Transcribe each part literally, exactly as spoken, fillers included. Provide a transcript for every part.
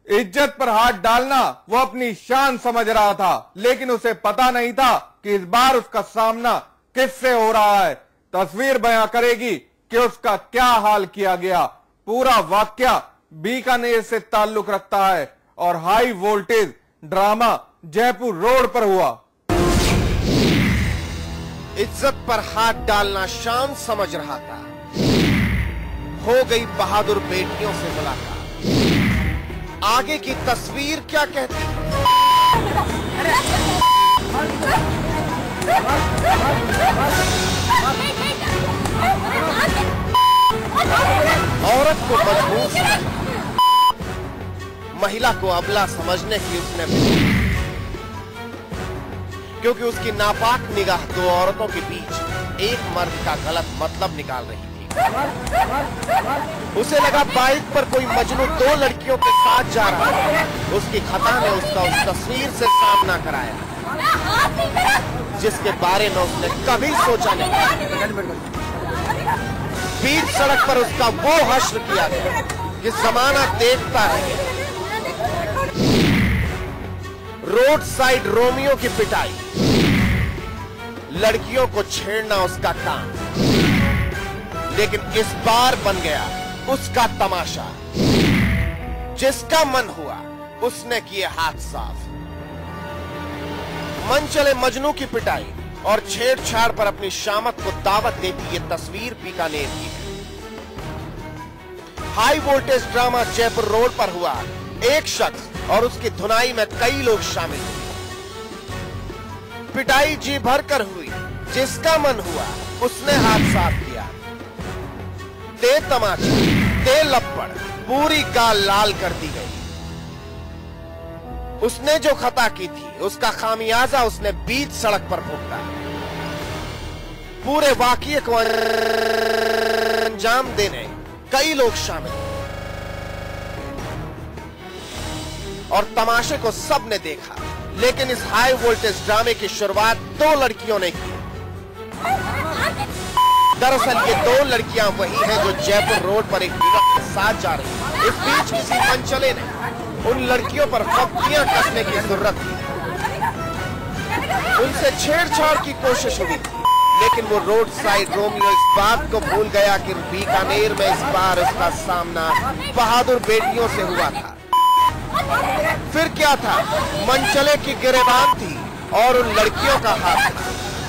इज्जत पर हाथ डालना वो अपनी शान समझ रहा था, लेकिन उसे पता नहीं था कि इस बार उसका सामना किससे हो रहा है। तस्वीर बयां करेगी कि उसका क्या हाल किया गया। पूरा वाकया बीकानेर से ताल्लुक रखता है और high voltage drama Jaipur road पर हुआ। इज्जत पर हाथ डालना शान समझ रहा था, हो गई बहादुर बेटियों से मुलाकात। आगे की तस्वीर क्या कहती है? औरत को मजबूर, महिला को अबला समझने की उसने, क्योंकि उसकी नापाक निगाह दो औरतों के बीच एक मर्द का गलत मतलब निकाल रही थी। उसे लगा बाइक पर कोई मजनू दो लड़कियों के साथ जा रहा है। उसकी खता ने उसका उस तस्वीर से सामना कराया जिसके बारे में उसने कभी सोचा नहीं। बीच सड़क पर उसका वो हश्र किया गया कि जमाना देखता है। रोड साइड रोमियो की पिटाई, लड़कियों को छेड़ना उसका काम, लेकिन इस बार बन गया उसका तमाशा। जिसका मन हुआ उसने किए हाथ साफ। मन चले मजनू की पिटाई और छेड़छाड़ पर अपनी शामत को दावत देती ये तस्वीर बीकानेर की है। High voltage drama Jaipur road पर हुआ। एक शख्स और उसकी धुनाई में कई लोग शामिल हुए। पिटाई जी भर कर हुई। जिसका मन हुआ उसने हाथ साफ किया। दे तमाचे, दे लपड़, पूरी गाल लाल कर दी गई। उसने जो खता की थी उसका खामियाजा उसने बीच सड़क पर भुगता। पूरे वाकये को अंजाम देने कई लोग शामिल और तमाशे को सबने देखा, लेकिन इस हाई वोल्टेज ड्रामे की शुरुआत दो लड़कियों ने की। दरअसल ये दो लड़कियां वही हैं जो जयपुर रोड पर एक युवक के साथ जा रही हैं। इस बीच किसी मनचले ने उन लड़कियों पर फब्तियां कसने की जरूरत थी। उनसे छेड़छाड़ की कोशिश हुई, लेकिन वो रोड साइड रोमियो इस बात को भूल गया कि बीकानेर में इस बार उसका सामना बहादुर बेटियों से हुआ था। फिर क्या था? मनचले की गिरेबान थी और उन लड़कियों का हाथ था।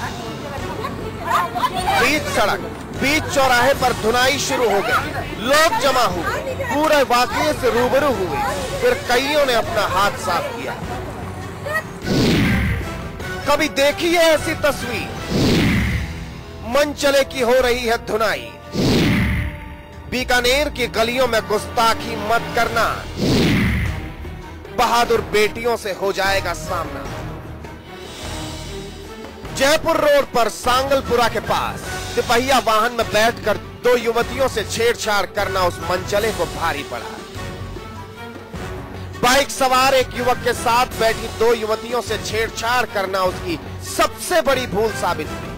बीच सड़क, बीच चौराहे पर धुनाई शुरू हो गई। लोग जमा हुए, पूरे वाकये से रूबरू हुए। फिर कईयों ने अपना हाथ साफ किया। कभी देखी है ऐसी तस्वीर? मनचले की हो रही है धुनाई। बीकानेर की गलियों में गुस्ताखी मत करना, बहादुर बेटियों से हो जाएगा सामना। जयपुर रोड पर सांगलपुरा के पास तिपहिया वाहन में बैठकर दो युवतियों से छेड़छाड़ करना उस मनचले को भारी पड़ा। बाइक सवार एक युवक के साथ बैठी दो युवतियों से छेड़छाड़ करना उसकी सबसे बड़ी भूल साबित हुई।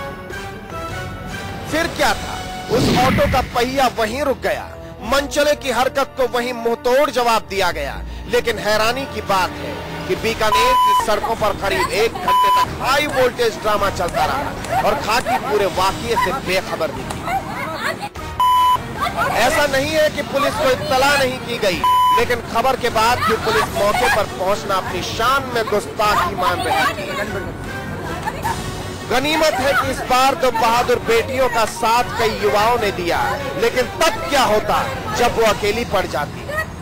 फिर क्या था? उस ऑटो का पहिया वहीं रुक गया। मनचले की हरकत को वहीं मुंहतोड़ जवाब दिया गया। लेकिन हैरानी की बात है कि बीकानेर की सड़कों पर करीब एक घंटे तक हाई वोल्टेज ड्रामा चलता रहा और खाकी पूरे वाकये से बेखबर दिखी। ऐसा नहीं है कि पुलिस को इत्तला नहीं की गई, लेकिन खबर के बाद भी पुलिस मौके पर पहुंचना अपनी शान में गुस्ताखी मान रही थी। गनीमत है कि इस बार तो बहादुर बेटियों का साथ कई युवाओं ने दिया, लेकिन तब क्या होता जब वो अकेली पड़ जाती?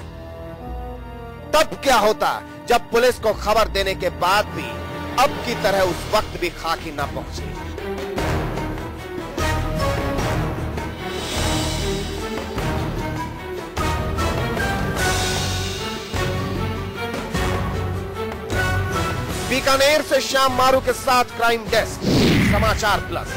तब क्या होता जब पुलिस को खबर देने के बाद भी अब की तरह उस वक्त भी खाकी न पहुंची? बीकानेर से श्याम मारू के साथ क्राइम डेस्क, समाचार प्लस।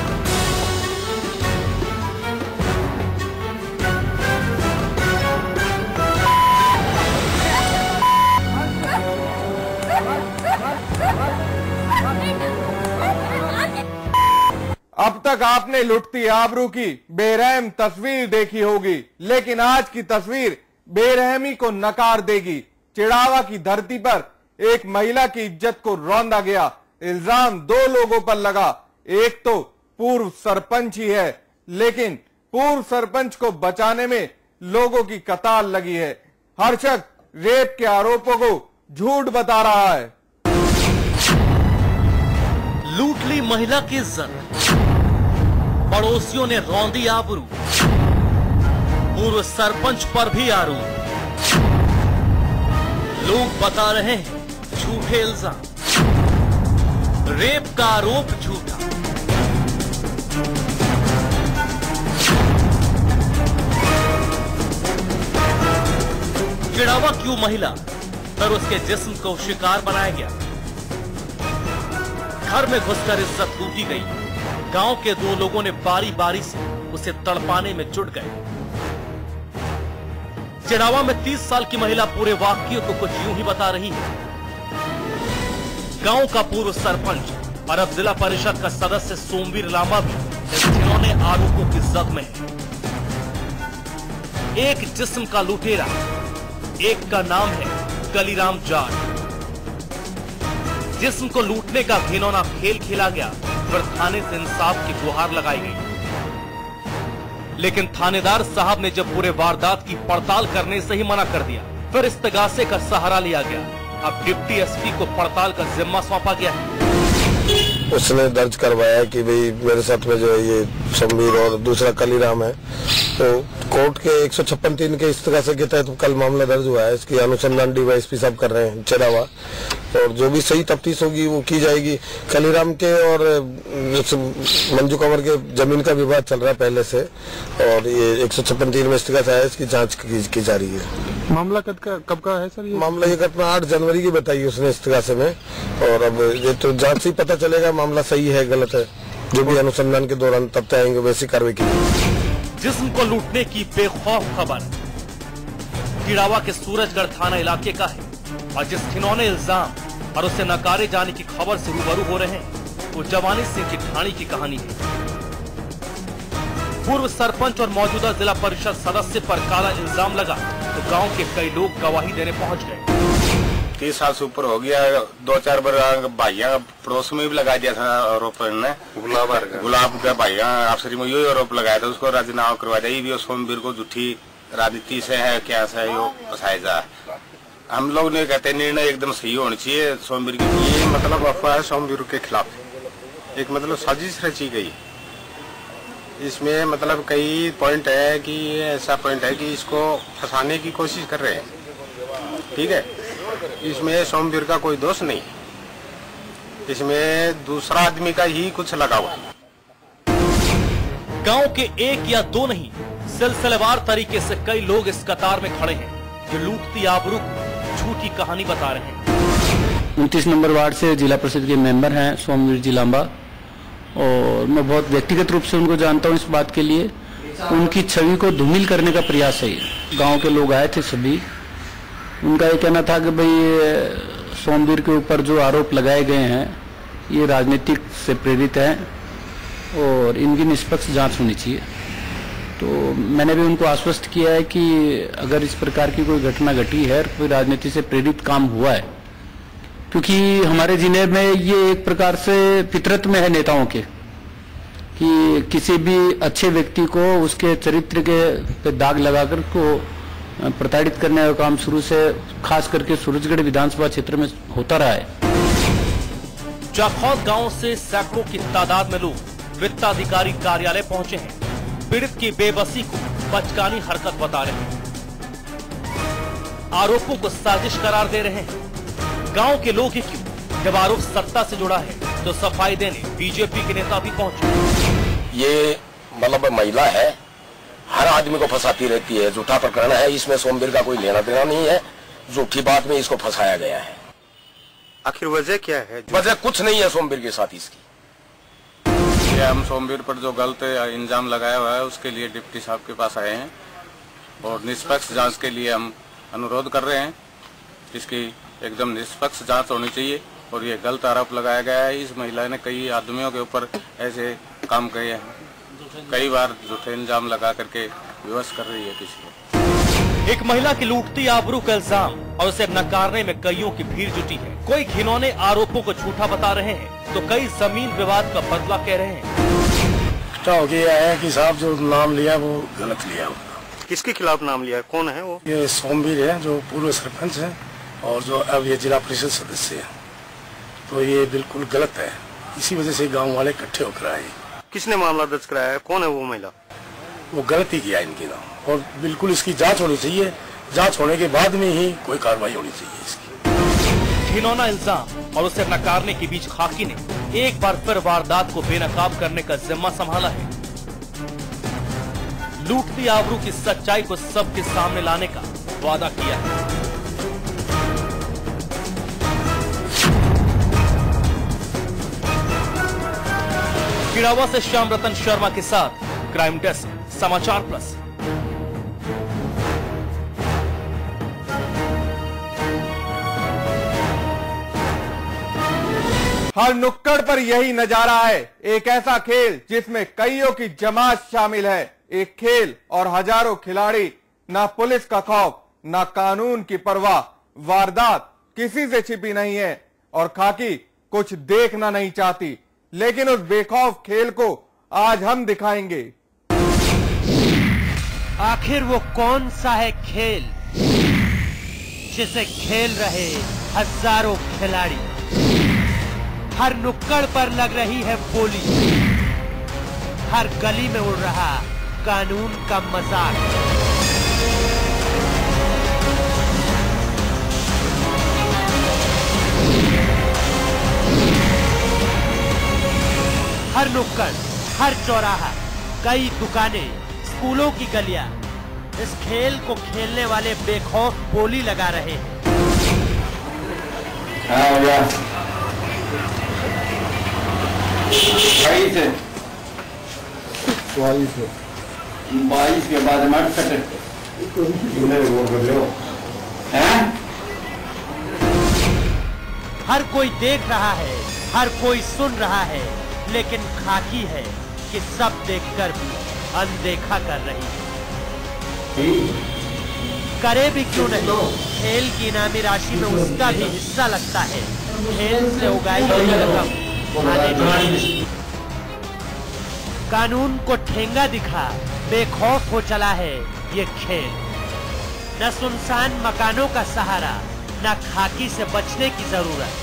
अब तक आपने लुटती आबरू की बेरहम तस्वीर देखी होगी, लेकिन आज की तस्वीर बेरहमी को नकार देगी। चिड़ावा की धरती पर एक महिला की इज्जत को रौंदा गया। इल्जाम दो लोगों पर लगा। एक तो पूर्व सरपंच ही है, लेकिन पूर्व सरपंच को बचाने में लोगों की कतार लगी है। हर शख्स रेप के आरोपों को झूठ बता रहा है। लूट ली महिला की इज्जत, पड़ोसियों ने रौंदी आबरू, पूर्व सरपंच पर भी आरोप। लोग बता रहे हैं झूठे इल्जाम, रेप का आरोप झूठा। चिड़ावा क्यों महिला पर उसके जिस्म को शिकार बनाया गया। घर में घुसकर इज्जत लूटी गई। गांव के दो लोगों ने बारी बारी से उसे तड़पाने में जुट गए। चिड़ावा में तीस साल की महिला पूरे वाकये को कुछ यूं ही बता रही है। गांव का पूर्व सरपंच और अब जिला परिषद का सदस्य सोमवीर लांबा भी इस घिनौने आरोपों की जद में है। एक जिस्म का लुटेरा, एक का नाम है कलीराम जाट। जिस्म को लूटने का घिनौना खेल खेला गया, फिर थाने से इंसाफ की गुहार लगाई गई। लेकिन थानेदार साहब ने जब पूरे वारदात की पड़ताल करने से ही मना कर दिया, फिर इस्तगासे का सहारा लिया गया। अब डिप्टी एसपी को पड़ताल का जिम्मा सौंपा गया है। उसने दर्ज करवाया कि भाई मेरे साथ में जो है ये सोमवीर और दूसरा कलीराम है, तो कोर्ट के एक सौ छप्पन तीन के इस्तगासे के तहत तो कल मामला दर्ज हुआ है। इसकी अनुसंधान डीवाईएसपी साहब कर रहे हैं चिड़ावा, और जो भी सही तफ्तीश होगी वो की जाएगी। कलीराम के और मंजू कंवर के जमीन का विवाद चल रहा है पहले से, और ये एक सौ छप्पन तीन में इस्तगासा है, इसकी जांच की, की जा रही है। मामला कब का कब का है सर? ये मामला ये घटना आठ जनवरी की बताई उसने इस्तगासे में, और अब ये तो जांच से ही पता चलेगा मामला सही है गलत है। जो भी अनुसंधान के दौरान तब तक आएंगे वैसी कार्रवाई की। जिस्म को लूटने की बेखौफ खबर चिड़ावा के सूरजगढ़ थाना इलाके का है, और जिस घिनौने इल्जाम और उसे नकारे जाने की खबर से रूबरू हो रहे हैं वो जवानी सिंह की ढाणी की कहानी है। पूर्व सरपंच और मौजूदा जिला परिषद सदस्य पर काला इल्जाम लगा तो गांव के कई लोग गवाही देने पहुंच गए। तीस साल से ऊपर हो गया। दो चार बार भाइया पड़ोस में भी लगा दिया था आरोप ने। गुलाब गुलाब का भाइया अफसरी में यही आरोप लगाया था, उसको राजीनामा करवा दिया। ये भी सोमवीर को झूठी राजनीति से है क्या से यो फंसाया जा। हम लोग ने कहते निर्णय एकदम सही होना चाहिए सोमवीर की। ये मतलब अफवाह है सोमवीर के खिलाफ, एक मतलब साजिश रची गई। इसमें मतलब कई पॉइंट है कि ऐसा पॉइंट है कि इसको फंसाने की कोशिश कर रहे हैं, ठीक है। इसमें सोमवीर का कोई दोष नहीं, इसमें दूसरा आदमी का ही कुछ लगा हुआ। गांव के एक या दो नहीं, सिलसिलेवार तरीके से कई लोग इस कतार में खड़े हैं जो लूटती आबरू को झूठी कहानी बता रहे हैं। उनतीस नंबर वार्ड से जिला परिषद के मेंबर हैं सोमवीर जी लांबा, और मैं बहुत व्यक्तिगत रूप से उनको जानता हूं। इस बात के लिए उनकी छवि को धूमिल करने का प्रयास है। गांव के लोग आए थे सभी, उनका ये कहना था कि भाई सोमवीर के ऊपर जो आरोप लगाए गए हैं ये राजनीतिक से प्रेरित हैं और इनकी निष्पक्ष जांच होनी चाहिए। तो मैंने भी उनको आश्वस्त किया है कि अगर इस प्रकार की कोई घटना घटी है, कोई राजनीति से प्रेरित काम हुआ है, क्योंकि हमारे जिले में ये एक प्रकार से फितरत में है नेताओं के कि किसी भी अच्छे व्यक्ति को उसके चरित्र के पे दाग लगाकर को प्रताड़ित करने का काम शुरू से खास करके सूरजगढ़ विधानसभा क्षेत्र में होता रहा है। जाखौद गांव से सैकड़ों की तादाद में लोग वित्ताधिकारी कार्यालय पहुंचे हैं। पीड़ित की बेबसी को बचकानी हरकत बता रहे हैं, आरोपों को साजिश करार दे रहे हैं। गांव के लोग ही क्यों, जब आरोप सत्ता से जुड़ा है तो सफाई देने बीजेपी के नेता भी पहुंचे। ये मतलब महिला है, हर आदमी को फंसाती रहती है, झूठा प्रकरण है। इसमें सोमवीर का कोई लेना देना नहीं है, झूठी बात में इसको फंसाया गया है। आखिर वजह क्या है? वजह कुछ नहीं है सोमवीर के साथ इसकी। ये हम सोमवीर पर जो गलत इल्जाम लगाया हुआ है उसके लिए डिप्टी साहब के पास आए हैं और निष्पक्ष जांच के लिए हम अनुरोध कर रहे हैं। इसकी एकदम निष्पक्ष जांच होनी चाहिए और ये गलत आरोप लगाया गया है। इस महिला ने कई आदमियों के ऊपर ऐसे काम किए हैं, कई बार झूठे इल्जाम लगा करके विवश कर रही है किसी को। एक महिला की लूटती आबरू का इल्जाम और उसे नकारने में कईयों की भीड़ जुटी है। कोई घिनौने आरोपों को झूठा बता रहे हैं तो कई जमीन विवाद का बदला कह रहे हैं। हो गया है कि साहब जो नाम लिया वो गलत लिया। किसके खिलाफ नाम लिया है? कौन है वो? ये सोमवीर है जो पूर्व सरपंच है और जो अब ये जिला परिषद सदस्य है। तो ये बिल्कुल गलत है, इसी वजह से गांव वाले इकट्ठे होकर आए। किसने मामला दर्ज कराया है? कौन है वो महिला? वो गलती किया इनकी नाम, और बिल्कुल इसकी जांच होनी चाहिए। जांच होने के बाद में ही कोई कार्रवाई होनी चाहिए इसकी। घिनौना इल्जाम और उसे नकारने के बीच खाकी ने एक बार फिर वारदात को बेनकाब करने का जिम्मा संभाला है। लूटती आबरू की सच्चाई को सबके सामने लाने का वादा किया है। किड़ावा से श्याम रतन शर्मा के साथ क्राइम डेस्क, समाचार प्लस। हर नुक्कड़ पर यही नजारा है, एक ऐसा खेल जिसमें कईयों की जमात शामिल है। एक खेल और हजारों खिलाड़ी, ना पुलिस का खौफ ना कानून की परवाह। वारदात किसी से छिपी नहीं है और खाकी कुछ देखना नहीं चाहती, लेकिन उस बेखौफ खेल को आज हम दिखाएंगे। आखिर वो कौन सा है खेल जिसे खेल रहे हजारों खिलाड़ी? हर नुक्कड़ पर लग रही है बोली, हर गली में उड़ रहा कानून का मजाक। हर नुक्कड़, हर चौराहा, कई दुकानें, स्कूलों की गलियां इस खेल को खेलने वाले बेखौफ बोली लगा रहे हैं। बाईस है, बाईस है, बाईस के बाद मत कटे हैं। हर कोई देख रहा है, हर कोई सुन रहा है, लेकिन खाकी है कि सब देखकर भी अनदेखा कर रही है। करे भी क्यों नहीं, खेल की इनामी राशि में उसका भी हिस्सा लगता है। खेल से उगाई गई रकम खाने नहीं। कानून को ठेंगा दिखा बेखौफ हो चला है ये खेल। न सुनसान मकानों का सहारा, न खाकी से बचने की जरूरत,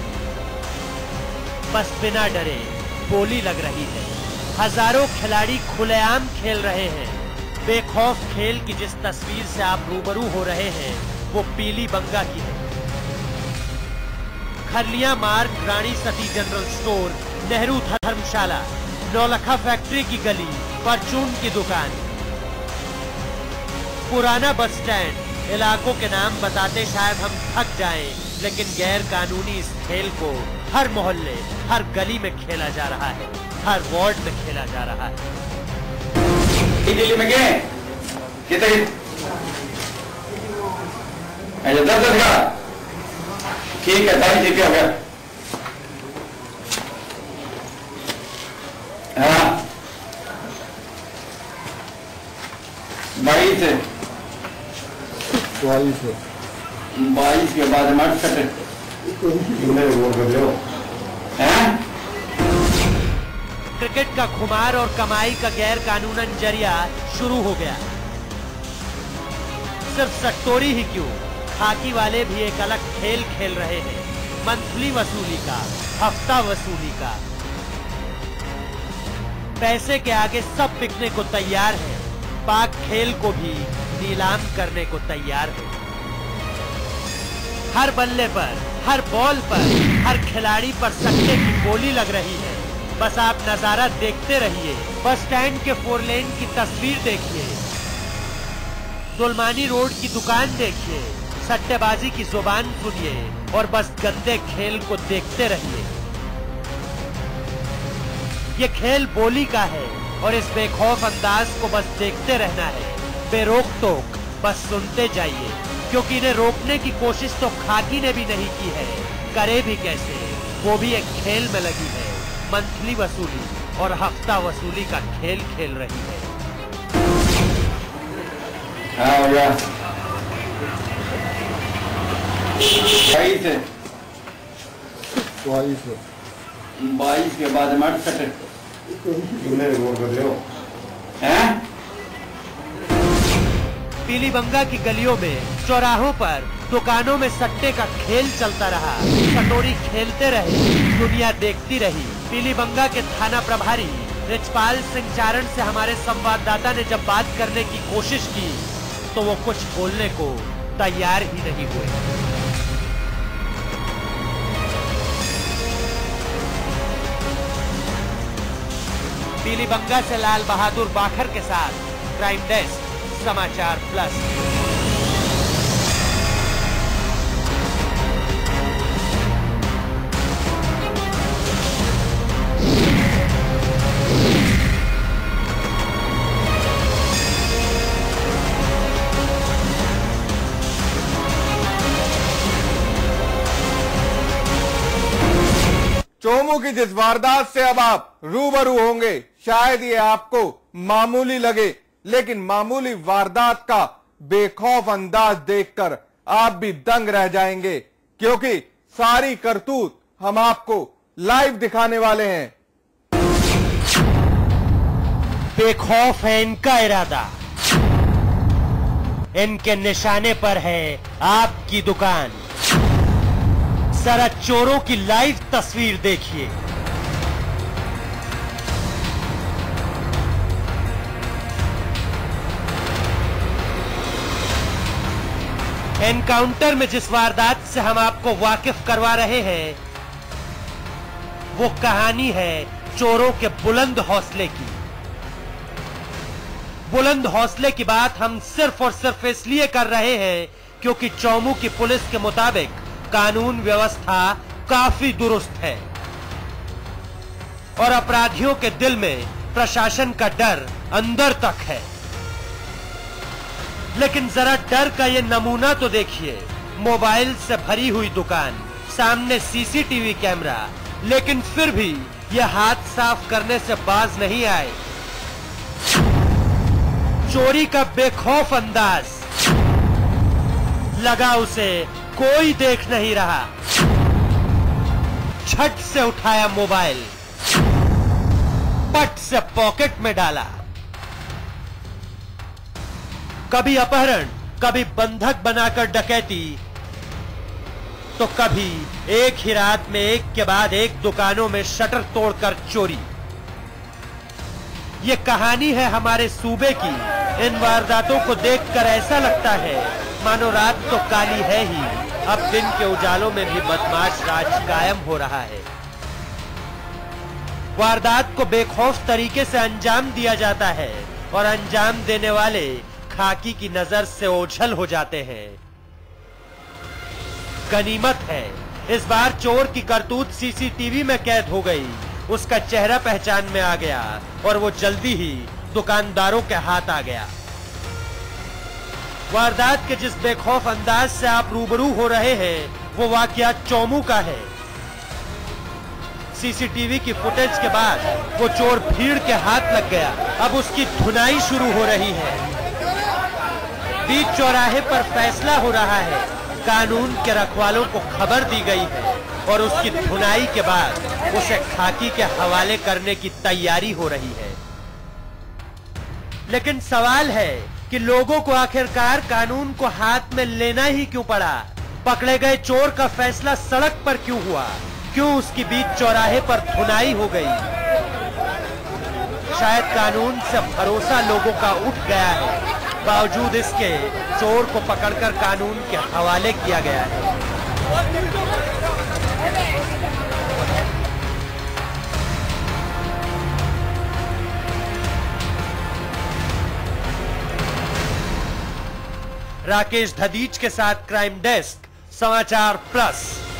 बस बिना डरे बोली लग रही है। हजारों खिलाड़ी खुलेआम खेल रहे हैं। बेखौफ खेल की जिस तस्वीर से आप रूबरू हो रहे हैं वो पीली बंगा की है। खरलिया मार्ग, रानी सती जनरल स्टोर, नेहरू धर्मशाला, नौलखा फैक्ट्री की गली, परचून की दुकान, पुराना बस स्टैंड, इलाकों के नाम बताते शायद हम थक जाएं, लेकिन गैर कानूनी इस खेल को हर मोहल्ले, हर गली में खेला जा रहा है, हर वार्ड में खेला जा रहा है। दिल्ली में गए कितने दस दस का ठीक है, तारीख ठीक हो गया। हाँ बाईस है, बाईस है, बाईस के बाद मत कटे हैं। क्रिकेट का खुमार और कमाई का गैर कानूनन जरिया शुरू हो गया। सिर्फ सट्टोरी ही क्यों, खाकी वाले भी एक अलग खेल खेल रहे हैं। मंथली वसूली का, हफ्ता वसूली का। पैसे के आगे सब बिकने को तैयार है। पाक खेल को भी नीलाम करने को तैयार है। हर बल्ले पर, हर बॉल पर, हर खिलाड़ी पर सट्टे की बोली लग रही है। बस आप नजारा देखते रहिए। बस स्टैंड के फोर लेन की तस्वीर देखिए, दुलमानी रोड की दुकान देखिए, सट्टेबाजी की जुबान सुनिए और बस गंदे खेल को देखते रहिए। ये खेल बोली का है और इस बेखौफ अंदाज को बस देखते रहना है, बेरोक टोक बस सुनते जाइए, क्योंकि इन्हें रोकने की कोशिश तो खाकी ने भी नहीं की है। करे भी कैसे, वो भी एक खेल में लगी है। मंथली वसूली और हफ्ता वसूली का खेल खेल रही है। हाँ बाईस है बाईस के बाद हमारे सटर पीलीबंगा की गलियों में, चौराहों पर, दुकानों में सट्टे का खेल चलता रहा। सटोरी खेलते रहे, दुनिया देखती रही। पीलीबंगा के थाना प्रभारी रिचपाल सिंह चारण से हमारे संवाददाता ने जब बात करने की कोशिश की तो वो कुछ बोलने को तैयार ही नहीं हुए। पीलीबंगा से लाल बहादुर बाखर के साथ crime desk Samachar plus. Chomu की जिस वारदात से अब आप रूबरू होंगे, शायद ये आपको मामूली लगे, लेकिन मामूली वारदात का बेखौफ अंदाज देखकर आप भी दंग रह जाएंगे, क्योंकि सारी करतूत हम आपको लाइव दिखाने वाले हैं। बेखौफ है इनका इरादा, इनके निशाने पर है आपकी दुकान। जरा चोरों की लाइव तस्वीर देखिए। एनकाउंटर में जिस वारदात से हम आपको वाकिफ करवा रहे हैं, वो कहानी है चोरों के बुलंद हौसले की। बुलंद हौसले की बात हम सिर्फ और सिर्फ इसलिए कर रहे हैं क्योंकि चौमू की पुलिस के मुताबिक कानून व्यवस्था काफी दुरुस्त है और अपराधियों के दिल में प्रशासन का डर अंदर तक है। लेकिन जरा डर का ये नमूना तो देखिए। मोबाइल से भरी हुई दुकान, सामने सीसीटीवी कैमरा, लेकिन फिर भी ये हाथ साफ करने से बाज नहीं आए। चोरी का बेखौफ अंदाज, लगा उसे कोई देख नहीं रहा। झट से उठाया मोबाइल, पट से पॉकेट में डाला। कभी अपहरण, कभी बंधक बनाकर डकैती, तो कभी एक ही रात में एक के बाद एक दुकानों में शटर तोड़कर चोरी। ये कहानी है हमारे सूबे की। इन वारदातों को देखकर ऐसा लगता है मानो रात तो काली है ही, अब दिन के उजालों में भी बदमाश राज कायम हो रहा है। वारदात को बेखौफ तरीके से अंजाम दिया जाता है और अंजाम देने वाले खाकी की नजर से ओझल हो जाते हैं। गनीमत है, इस बार चोर की करतूत सीसीटीवी में कैद हो गई। उसका चेहरा पहचान में आ गया और वो जल्दी ही दुकानदारों के हाथ आ गया। वारदात के जिस बेखौफ अंदाज से आप रूबरू हो रहे हैं, वो वाकया चौमू का है। सीसीटीवी की फुटेज के बाद वो चोर भीड़ के हाथ लग गया। अब उसकी धुनाई शुरू हो रही है। बीच चौराहे पर फैसला हो रहा है। कानून के रखवालों को खबर दी गई है और उसकी धुनाई के बाद उसे खाकी के हवाले करने की तैयारी हो रही है। लेकिन सवाल है कि लोगों को आखिरकार कानून को हाथ में लेना ही क्यों पड़ा? पकड़े गए चोर का फैसला सड़क पर क्यों हुआ? क्यों उसकी बीच चौराहे पर धुनाई हो गई? शायद कानून से भरोसा लोगों का उठ गया है। बावजूद इसके चोर को पकड़कर कानून के हवाले किया गया है। राकेश धदीच के साथ क्राइम डेस्क समाचार प्लस।